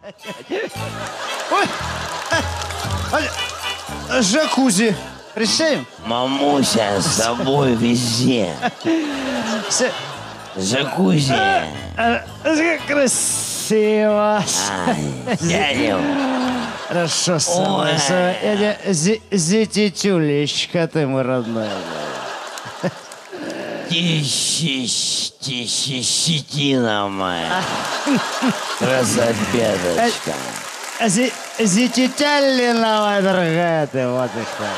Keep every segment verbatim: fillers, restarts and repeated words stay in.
Ой, жакузи. Присядем? Мамуся с тобой везде. Жакузи. Красиво. Сядем. Хорошо, самое. Зетитюлечка ты мой родной. Тищи-щетина моя. Красотпеточка. Зетитялина моя дорогая ты, вот и что.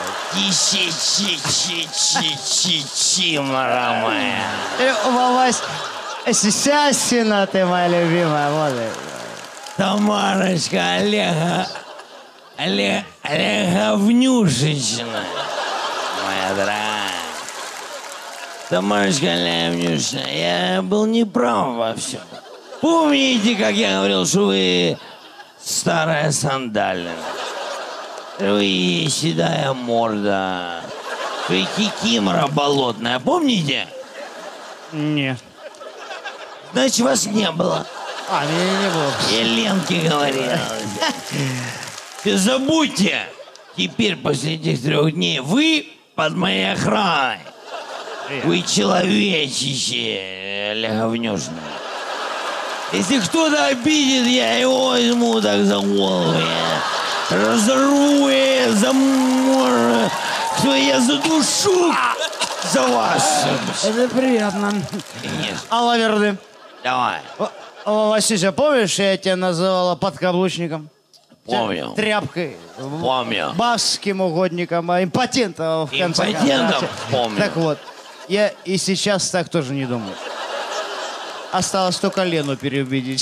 Тищи-чи-чи-чи-чи-чи-мара моя. Вовась, сисясина ты моя любимая, вот и. Тамарочка, Олега, Олег, Олеговнюшечна, моя дорогая. Тамарочка Олеговнюшечна, я был неправ во всем. Помните, как я говорил, что вы старая сандалина? Вы седая морда, вы кикимора болотная, помните? Нет. Значит, вас не было. А, меня не было. Я Ленке говорил. Ты забудьте. Теперь после этих трех дней вы под моей охраной. Вы человечище, Олеговнюшна. Если кто-то обидит, я его возьму так за голову. Я разорву, я замору. Что я задушу за вас. Это приятно. Конечно. Алла Верды. Давай. Васюся, помнишь, я тебя называла подкаблучником? Помню. Тряпкой. Помню. Басским угодником, а импотентом в конце концов. Импотентом? Помню. Так вот, я и сейчас так тоже не думаю. Осталось только Лену переубедить.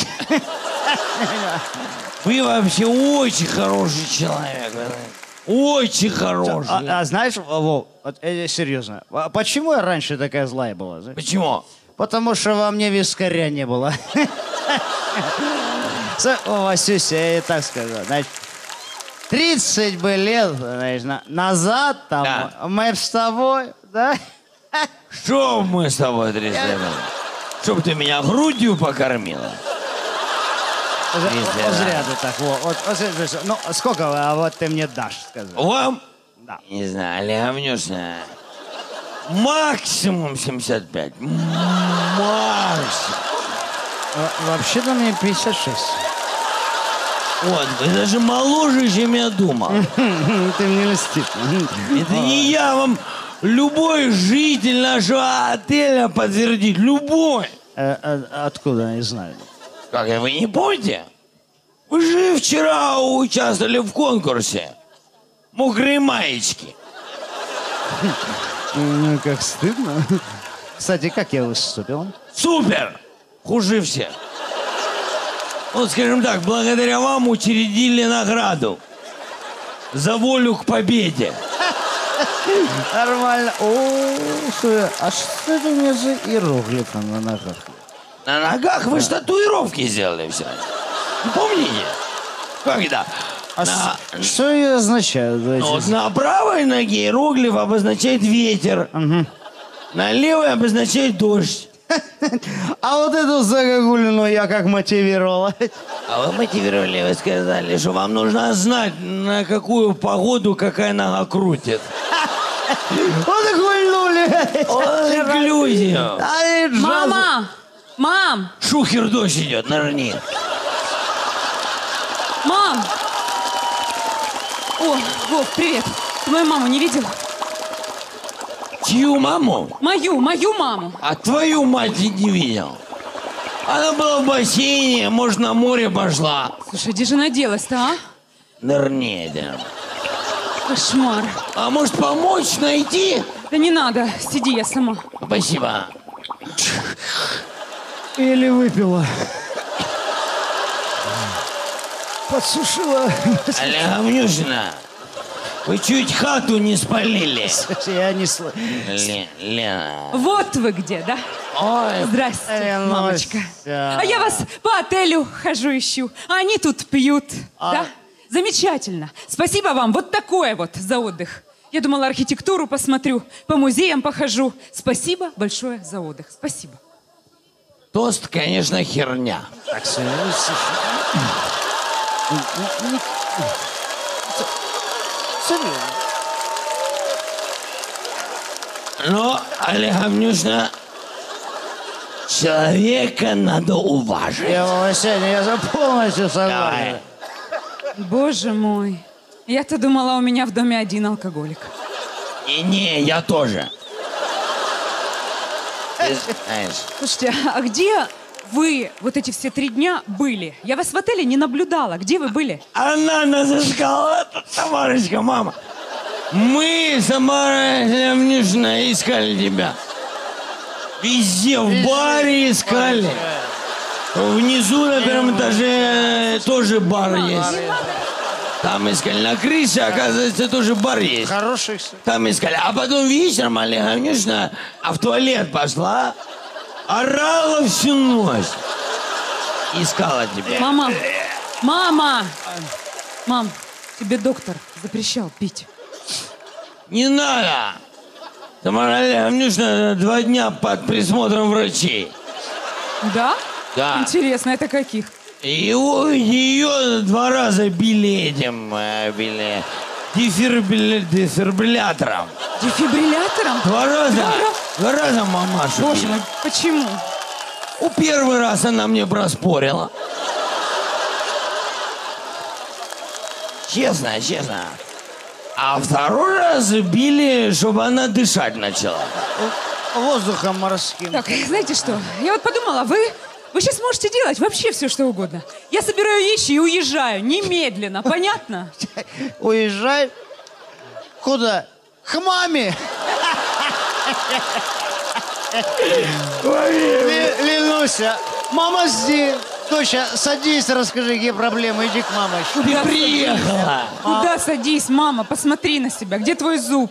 Вы вообще очень хороший человек. Очень хороший. А, а знаешь, Вов, вот, э, серьезно, а почему я раньше такая злая была? Знаешь? Почему? Потому что во мне вискаря не было. Васюся, я и так сказал. Значит, тридцать бы лет, знаешь, на, назад там Да. мы с тобой, да? Что мы с тобой тридцать лет? Чтоб ты меня грудью покормила. Вот зря ты так. Вот, вот, вот, ну, сколько а вот ты мне дашь, сказал? Вам? Да. Не знаю, Олеговнюшна. Максимум семьдесят пять. Максимум. Вообще-то мне пятьдесят шесть. Вот, вы даже моложе, чем я думал. Ты мне льстишь. Это не я вам... Любой житель нашего отеля подтвердит. Любой. Откуда, не знаю. Как, вы не помните? Вы же вчера участвовали в конкурсе. Мокрые маечки. Ну, как стыдно. Кстати, как я выступил? Супер! Хуже всех. Вот, скажем так, благодаря вам учредили награду за волю к победе. Нормально. О, слушай, а что это у меня за иероглифы на ногах? На ногах вы же татуировки сделали все. Помните? Когда? А на... что это означает? Ну, вот на правой ноге иероглиф обозначает ветер. Угу. На левой обозначает дождь. А вот эту загогулину я как мотивировала. А вы мотивировали, вы сказали, что вам нужно знать, на какую погоду какая нога крутит. Вот и гульнули. Ой, инклюзию. Мама! Мам! Шухер дождь идет, нырни. Мам! О, Вов, привет. Ты мою маму не видел? Чью маму? Мою, мою маму. А твою мать я не видел. Она была в бассейне, может, на море пошла. Слушай, где же она делась-то, а? Нырни, да. Кошмар. А может, помочь найти? Да не надо, сиди, я сама. Спасибо. Или выпила. Подсушила. Олеговнюшна, вы чуть хату не спалили. Я не слышу. Лен, Лена. Вот вы где, да? Ой, Здрасте, Ленуся. мамочка. А я вас по отелю хожу ищу, а они тут пьют, А... да? Замечательно. Спасибо вам. Вот такое вот за отдых. Я думала, архитектуру посмотрю, по музеям похожу. Спасибо большое за отдых. Спасибо. тост, конечно, херня. Так, Серьезно. Но, Олега Мнюшна, человека надо уважать. Я, Васяня, я за полностью согласен. Боже мой. Я-то думала, у меня в доме один алкоголик. И не, я тоже. Ты знаешь. Слушайте, а где вы вот эти все три дня были? Я вас в отеле не наблюдала. Где вы были? Она нас искала, Тамарочка, мама. Мы, Тамара Мнюшна, искали тебя. Везде, в баре искали. Внизу на первом этаже тоже бар есть. Там искали. На крыше, оказывается, тоже бар есть. Хороший. Там искали. А потом вечером Олега Мнюшна а в туалет пошла, орала всю ночь. Искала тебя. Мама! Мама! Мам, тебе доктор запрещал пить. Не надо! Тамара Олеговна два дня под присмотром врачей. Да? Да. Интересно, это каких? Его, ее два раза били этим, э, били дефибрилля- дефибриллятором. Дефибриллятором? Два раза. Два раза? Два раза мамашу Боже били. мой, почему? У первый раз она мне проспорила. Честно, честно. А второй раз били, чтобы она дышать начала. Воздухом морским. Так, знаете что? Я вот подумала, вы, вы сейчас можете делать вообще все, что угодно. Я собираю вещи и уезжаю немедленно, понятно? Уезжай. Куда? К маме. Ли- Ленуся, мама здесь. Доча, садись, расскажи, какие проблемы. Иди к маме. Ты приехала. Куда садись, мама? Посмотри на себя. Где твой зуб?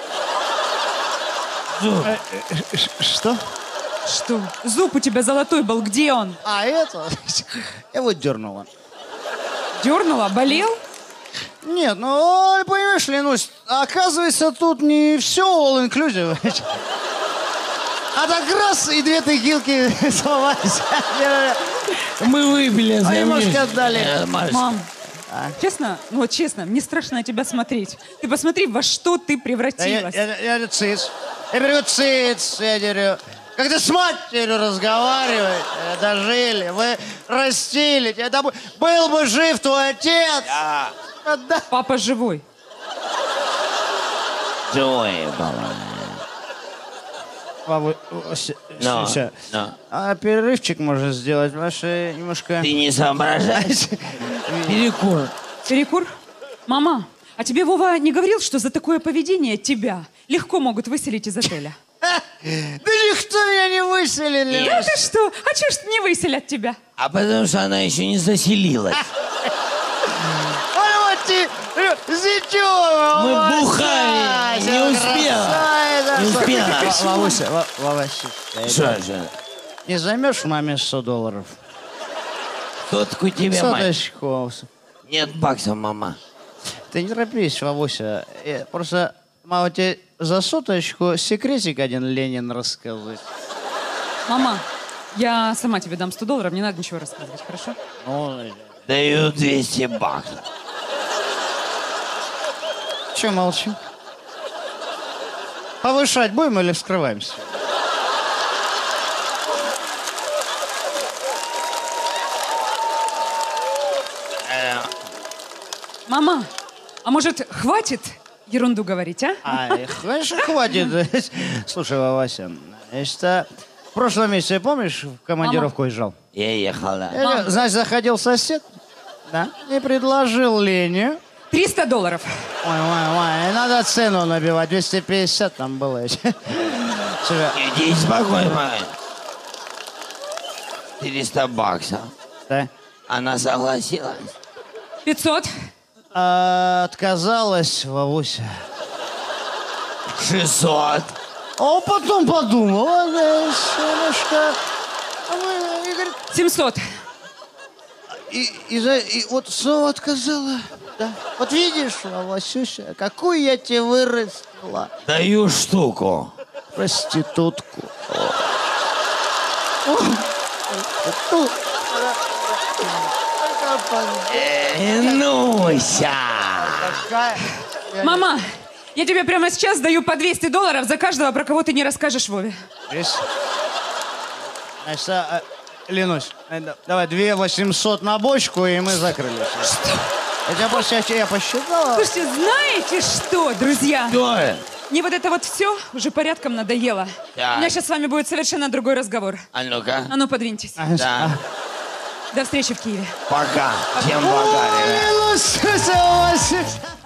Зуб. Что? Что? Зуб у тебя золотой был. Где он? А это? Я вот дернула. Дернула? Болел? Нет, ну, понимаешь, Ленусь, оказывается, тут не все all-inclusive. А так раз, и две текилки сломались. Мы выпили за А немножко Мнюшну. отдали. Э, Машка. Мам, честно, ну вот честно, мне страшно на тебя смотреть. Ты посмотри, во что ты Я, я, превратилась. я, я говорю, циц. Я говорю, циц. Я говорю, как ты с матерью разговариваешь, э, дожили, вы растили. Это б- был бы жив твой отец. Да. Да. Папа живой. Живой, мама. Бабу, о, с- Но, Сюся, но. а перерывчик можно сделать? Ваши немножко... Ты не соображаешь? Перекур. Перекур? Мама, а тебе Вова не говорил, что за такое поведение тебя легко могут выселить из отеля? Да никто меня не выселил. Да ты что? А чё ж не выселят тебя? А потому что она еще не заселилась. А вот ты, зятёва, Мы Вася, бухали, не успела. красавица. Не успела. Ва- Вовуся, Ва- Вовася, Что, что? не займешь маме сто долларов? Сотку тебе, мать. Соточку, Вовуся. Нет баксов, мама. Ты не торопись, Вовуся. Я просто, мама, тебе за соточку секретик один Ленин рассказать. Мама, я сама тебе дам сто долларов, не надо ничего рассказывать, хорошо? Ну, Даю двести баксов. че молчим? Повышать будем или вскрываемся? Мама, а может, хватит ерунду говорить, а? Ай, конечно, хватит. Слушай, Вася, значит, а, в прошлом месяце, помнишь, в командировку уезжал? Я ехала. Я, Значит, заходил сосед, да, и предложил Лене. триста долларов. Ой, ой, ой, надо цену набивать, двести пятьдесят там было. Слушай, Иди спокойно. четыреста баксов. да. Она согласилась. пятьсот. А, отказалась Вовуся. шестьсот. А потом подумала, да, солнышко. А мы, и говорит, семьсот. И, и, за- и вот снова отказала. Да. Вот видишь, Васюся, какую я тебе вырастила. Даю штуку. Проститутку. О, проститутку. Э, Нуся. Какая... Я Мама, я тебе прямо сейчас даю по двести долларов за каждого, про кого ты не расскажешь Вове. не- Здесь. Значит, а, а, Ленусь, э, да- давай две восемьсот на бочку, и мы закрылись. Что? Я тебя больше, я, я посчитал. Слушайте, знаете что, друзья? Что? Мне вот это вот все уже порядком надоело. Так. У меня сейчас с вами будет совершенно другой разговор. А ну-ка. А ну, подвиньтесь. Да. До встречи в Киеве. Пока. Всем пока, ребят. Ленусь,